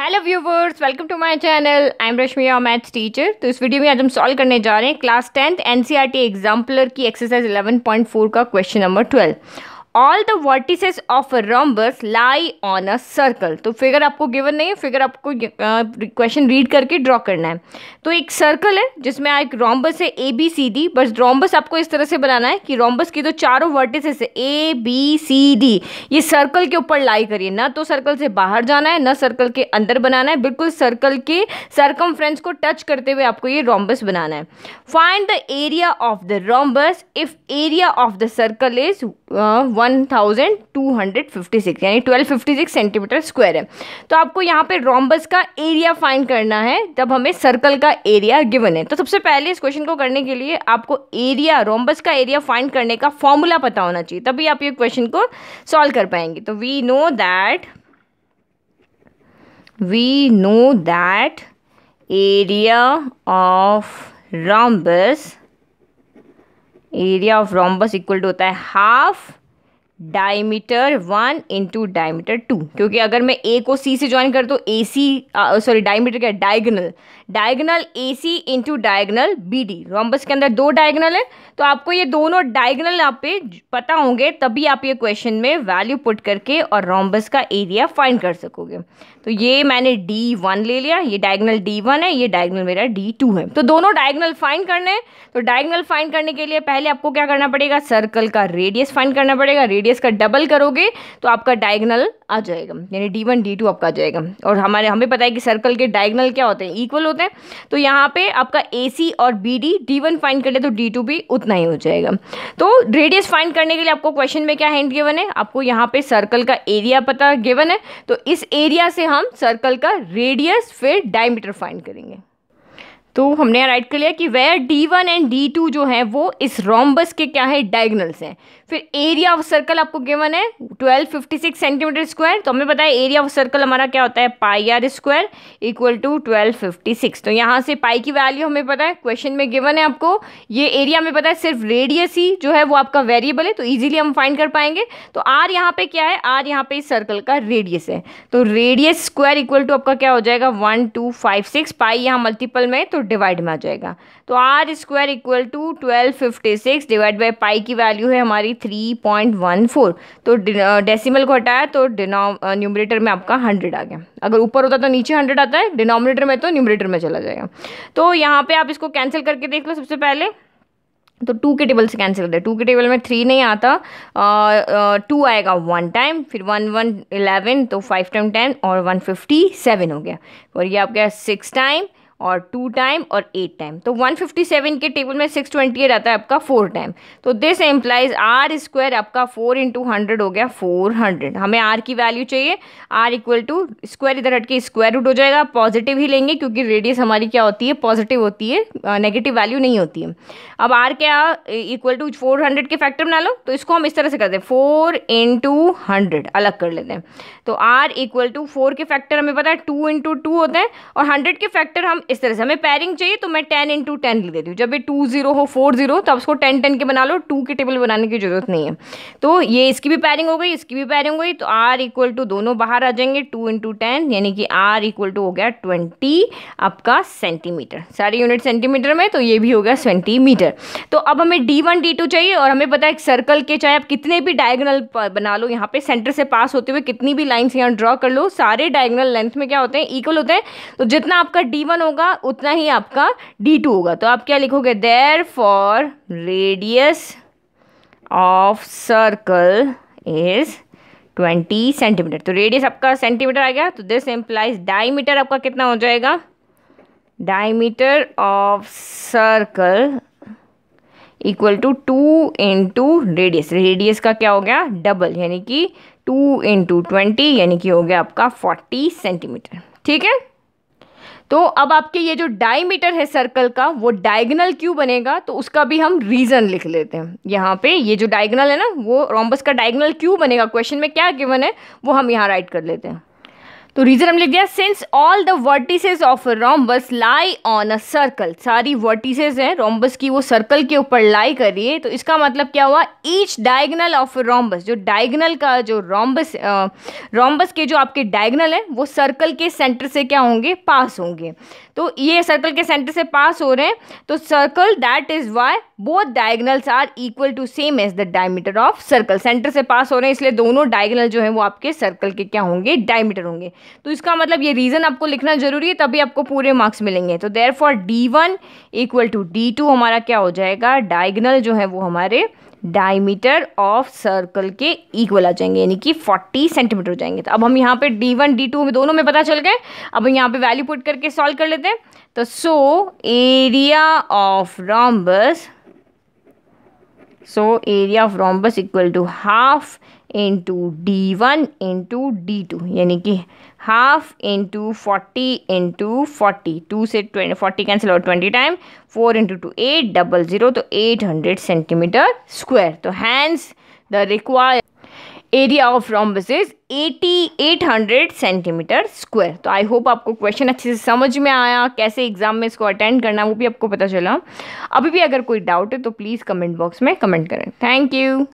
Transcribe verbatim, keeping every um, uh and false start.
Hello viewers, welcome to my channel. I am Rashmi, your maths teacher. तो इस video में आज हम सॉल्व करने जा रहे हैं क्लास टेंथ एनसीईआरटी एग्जाम्पलर की एक्सरसाइज इलेवन पॉइंट फोर का question number twelve. All the vertices of a rhombus lie on a circle. तो फिगर आपको गिवन नहीं है, फिगर आपको क्वेश्चन रीड करके ड्रॉ करना है। तो एक सर्कल है जिसमें एक रॉम्बस है ए बी सी डी। बस रॉम्बस आपको इस तरह से बनाना है कि रॉम्बस की जो चारों वर्टिसेस है ए बी सी डी ये सर्कल के ऊपर लाई करिए, ना तो सर्कल से बाहर जाना है ना सर्कल के अंदर बनाना है, बिल्कुल सर्कल के सरकमफ्रेंस को टच करते हुए आपको ये रॉम्बस बनाना है। Find the area of the rhombus if area of the circle is one thousand two hundred fifty six यानी twelve fifty six centimetre square है। तो आपको यहाँ पे रॉम्बस का एरिया फाइंड करना है, तब हमें सर्कल का एरिया गिवन है। तो सबसे पहले इस क्वेश्चन को करने के लिए आपको एरिया, रॉम्बस का एरिया फाइंड करने का फॉर्मूला पता होना चाहिए, तभी आप ये क्वेश्चन को सॉल्व कर पाएंगे। तो we know that we know that area of rhombus area of rhombus equal to होता है half diameter one into diameter two, क्योंकि अगर मैं ए को सी से ज्वाइन कर तो ए सी सॉरी डायमीटर क्या diagonal diagonal A C into diagonal B D. Rhombus के अंदर दो डायगोनल है, तो आपको ये दोनों डायगोनल आप पे पता होंगे, तभी आप ये क्वेश्चन में वैल्यू पुट करके और रॉम्बस का एरिया फाइंड कर सकोगे। तो ये मैंने डी वन ले लिया, ये डायगोनल डी वन है, ये डायगोनल मेरा डी टू है। तो दोनों डायगोनल फाइंड करने हैं। तो डायगोनल फाइंड करने के लिए पहले आपको क्या करना पड़ेगा, सर्कल का रेडियस फाइंड करना पड़ेगा। रेडियस का डबल करोगे तो आपका डायगोनल आ जाएगा, यानी डी वन डी टू आपका आ जाएगा। और हमारे हमें पता है कि सर्कल के डायगोनल क्या होते हैं, इक्वल होते हैं। तो यहाँ पे आपका ए सी और B D D one find कर ले तो डी टू भी उतना ही हो जाएगा। तो रेडियस फाइंड करने के लिए आपको क्वेश्चन में क्या हिंट गिवन है, आपको यहाँ पे सर्कल का एरिया पता गिवन है, तो इस एरिया से हम सर्कल का रेडियस फिर डायमीटर फाइंड करेंगे। तो हमने यहाँ राइट कर लिया कि where D one and D two जो है वो इस रॉम्बस के क्या है डायगोनल्स हैं। फिर एरिया ऑफ सर्कल आपको गिवन है twelve fifty six centimetre square. तो हमें पता है एरिया ऑफ सर्कल हमारा क्या होता है pi r square equal to twelve fifty six. तो यहाँ से पाई की वैल्यू हमें पता है, क्वेश्चन में गिवन है आपको। ये एरिया हमें पता है, सिर्फ रेडियस ही जो है वो आपका वेरिएबल है, तो ईजिली हम फाइंड कर पाएंगे। तो आर यहाँ पे क्या है, आर यहाँ पे इस सर्कल का रेडियस है। तो रेडियस स्क्वायर इक्वल टू आपका क्या हो जाएगा one two five six, pi यहाँ मल्टीपल में तो डिवाइड में आ जाएगा। तो r square equal to twelve fifty six divide by pi की वैल्यू है हमारी थ्री पॉइंट वन फोर। तो डेसिमल को हटाया तो न्यूमरेटर में आपका हंड्रेड आ गया। अगर ऊपर होता तो नीचे हंड्रेड आता है, डिनोमिनेटर में तो न्यूमरेटर में चला जाएगा। तो यहाँ पे आप इसको कैंसिल करके देख लो। सबसे पहले तो टू के टेबल से कैंसिल करते हैं। टू के टेबल में थ्री नहीं आता, टू आएगा वन टाइम, फिर वन वन इलेवन, तो फाइव टाइम टेन और वन फिफ्टी सेवन हो गया। और ये आपका सिक्स टाइम और टू टाइम और एट टाइम। तो वन फिफ्टी सेवन के टेबल में सिक्स ट्वेंटी एट आता है आपका फोर टाइम। तो दिस एम्प्लाइज आर स्क्वायर आपका फोर इंटू हंड्रेड हो गया फोर हंड्रेड। हमें आर की वैल्यू चाहिए, आर इक्वल टू स्क्वायर इधर हट के स्क्वायर रूट हो जाएगा, पॉजिटिव ही लेंगे क्योंकि रेडियस हमारी क्या होती है पॉजिटिव होती है, नेगेटिव वैल्यू नहीं होती है। अब आर क्या इक्वल टू फोर हंड्रेड के फैक्टर बना लो, तो इसको हम इस तरह से करते हैं फोर इंटू हंड्रेड अलग कर लेते हैं। तो आर इक्वल टू फोर के फैक्टर हमें पता है टू इंटू टू होते हैं, और हंड्रेड के फैक्टर हम इस तरह से, हमें पेयरिंग चाहिए तो मैं टेन इंटू टेन लिख देती हूँ। जब ये टू जीरो हो फोर जीरो तो आप उसको टेन टेन के बना लो, टू के टेबल बनाने की जरूरत नहीं है। तो ये इसकी भी पेयरिंग हो गई, इसकी भी पेयरिंग हो गई। तो आर इक्वल टू दोनों बाहर आ जाएंगे, टू इंटू टेन यानी कि आर इक्वल टू हो गया ट्वेंटी आपका सेंटीमीटर, सारी यूनिट सेंटीमीटर में, तो ये भी हो गया सेंटीमीटर। तो अब हमें डी वन डी टू चाहिए, और हमें पता है सर्कल के चाहे आप कितने भी डायगोनल बना लो, यहाँ पे सेंटर से पास होते हुए कितनी भी लाइन्स यहाँ ड्रॉ कर लो, सारे डायगोनल लेंथ में क्या होते हैं इक्वल होते हैं। तो जितना आपका डी वन होगा उतना ही आपका डी टू होगा। तो आप क्या लिखोगे, therefore radius of circle is twenty centimetre. तो रेडियस आपका सेंटीमीटर आ गया, तो दिस एम्प्लाइज डायमीटर आपका कितना हो जाएगा, diameter of circle equal to two into radius. Radius का क्या हो गया डबल, यानी कि टू इंटू ट्वेंटी यानी कि हो गया आपका फोर्टी सेंटीमीटर। ठीक है। तो अब आपके ये जो डायमीटर है सर्कल का वो डायगोनल क्यों बनेगा, तो उसका भी हम रीज़न लिख लेते हैं। यहाँ पे ये जो डायगोनल है ना वो रॉम्बस का डायगोनल क्यों बनेगा, क्वेश्चन में क्या गिवन है वो हम यहाँ राइट कर लेते हैं। तो रीजन हम लिख दिया, since all the vertices of rhombus lie on a circle, सारी वर्टिसेस हैं रोम्बस की वो सर्कल के ऊपर लाई कर रही है, तो इसका मतलब क्या हुआ, ईच डायगनल ऑफ रोम्बस, जो डायगनल का जो रोम्बस रोम्बस के जो आपके डायगनल है वो सर्कल के सेंटर से क्या होंगे, पास होंगे। तो ये सर्कल के सेंटर से पास हो रहे हैं, तो circle that is why both diagonals are equal to same as the diameter of circle, centre से पास हो रहे हैं इसलिए दोनों डायगनल जो है वो आपके सर्कल के क्या होंगे, डायमीटर होंगे। तो इसका मतलब ये रीजन आपको लिखना जरूरी है, तभी आपको पूरे मार्क्स मिलेंगे। तो therefore D one equal to D two हमारा क्या हो जाएगा, डायगनल जो है वो हमारे डायमीटर ऑफ सर्कल के इक्वल आ जाएंगे, यानी कि चालीस सेंटीमीटर हो जाएंगे। तो अब हम यहाँ पे डी वन डी टू दोनों में पता चल गए, अब हम यहाँ पे वैल्यू पुट करके सॉल्व कर लेते हैं। तो so area of rhombus, so area of rhombus equal to half into D one into D two, यानी कि half into forty into forty, two से ट्वेंटी फोर्टी कैंसिल और twenty time, four into two eight double zero, तो eight hundred centimetre square. तो hence the required area of rhombus is eighty eight hundred centimetre square. तो I hope आपको question अच्छे से समझ में आया, कैसे एग्जाम में इसको अटेंड करना वो भी आपको पता चला। अभी भी अगर कोई डाउट है तो प्लीज़ कमेंट बॉक्स में कमेंट करें। Thank you.